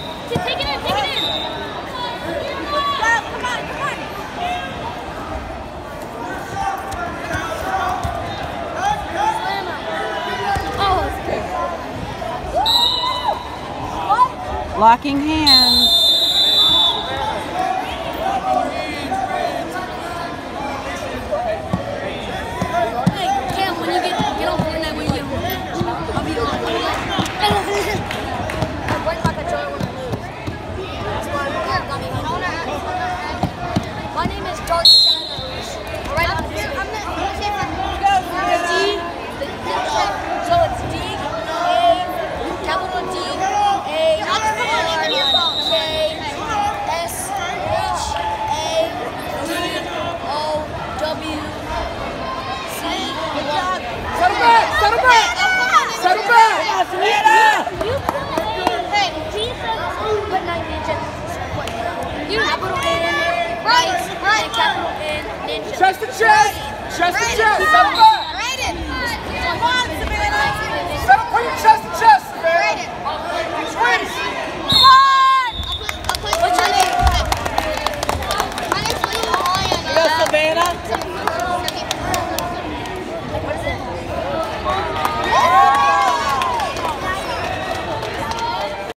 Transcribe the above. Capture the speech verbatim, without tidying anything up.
Just take it in, take it in. Go, come on, come on. Oh, it's good. Locking hands. My name is Dark Shadows. Right up here. I'm the D. So it's D A capital D A R K S H A D O W C. Settle back! Settle back! Settle back! Hey, T says put nine ninjas. You capital N, right, right, capital N, ninja. Chest to chest! Chest to chest! Settle back!